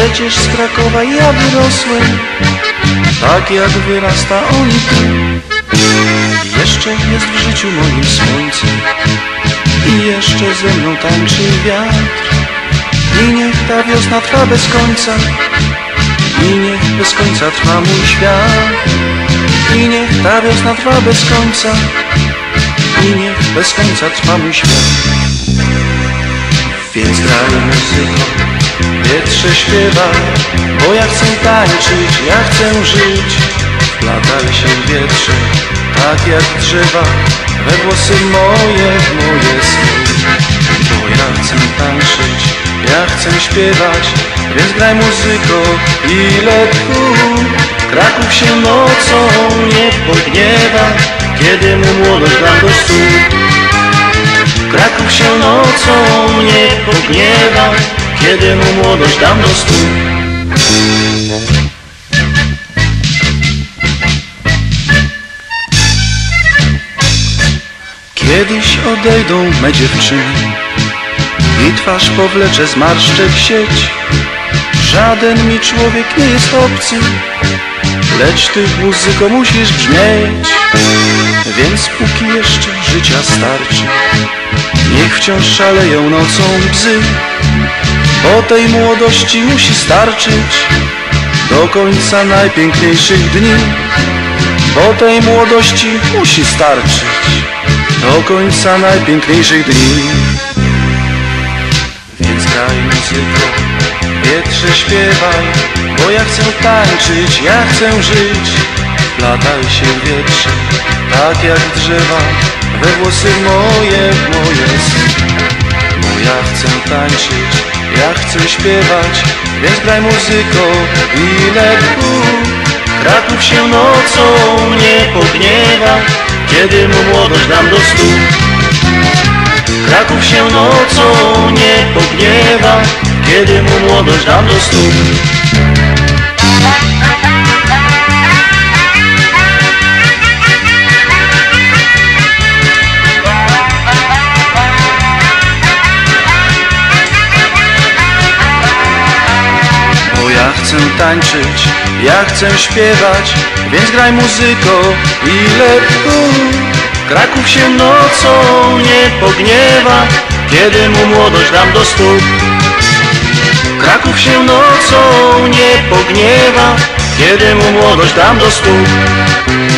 Przecież z Krakowa ja wyrosłem, tak jak wyrasta on tu. Jeszcze jest w życiu moim słońce i jeszcze ze mną tańczy wiatr. I niech ta wiosna trwa bez końca, i niech bez końca trwa mój świat. I niech ta wiosna trwa bez końca, i niech bez końca trwa mój świat. Więc graj muzyko, wietrze śpiewaj, bo ja chcę tańczyć, ja chcę żyć. Wplataj się wietrze, tak jak drzewa, we włosy moje, w moje sny. Bo ja chcę tańczyć, ja chcę śpiewać, więc graj muzyko, ile tchu. Kraków się nocą nie pogniewa, kiedy mu młodość dam do stóp. Kraków się nocą nie pogniewa, kiedy mu młodość dam do stóp. Kiedyś odejdą me dziewczyny i twarz powlecze zmarszczek sieć. Żaden mi człowiek nie jest obcy, lecz ty, muzyko, musisz brzmieć. Więc póki jeszcze życia starczy, niech wciąż szaleją nocą bzy, bo tej młodości musi starczyć do końca najpiękniejszych dni. Bo tej młodości musi starczyć do końca najpiękniejszych dni. Więc graj muzyko, wietrze śpiewaj, bo ja chcę tańczyć, ja chcę żyć. Wplataj się wietrze, tak jak drzewa, we włosy moje, w moje sny. Bo ja chcę tańczyć, ja chcę śpiewać, więc graj muzyko, ile tchu. Kraków się nocą nie pogniewa, kiedy mu młodość dam do stóp. Kraków się nocą nie pogniewa, kiedy mu młodość dam do stóp. Bo ja chcę tańczyć, ja chcę śpiewać, więc graj muzyko, ile tchu. Kraków się nocą nie pogniewa, kiedy mu młodość dam do stóp. Kraków się nocą nie pogniewa, kiedy mu młodość dam do stóp.